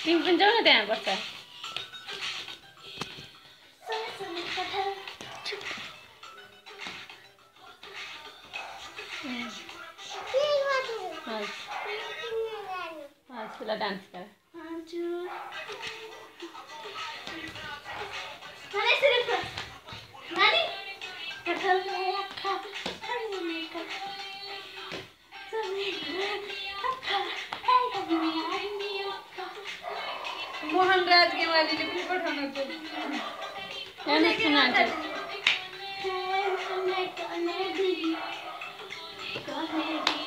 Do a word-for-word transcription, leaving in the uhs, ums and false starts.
तिमी पनि जाऊ न त्यहाँ बस्छ ल डान्स कर मोहन राज के वाली ने भी पठाना तो यानी सुना तो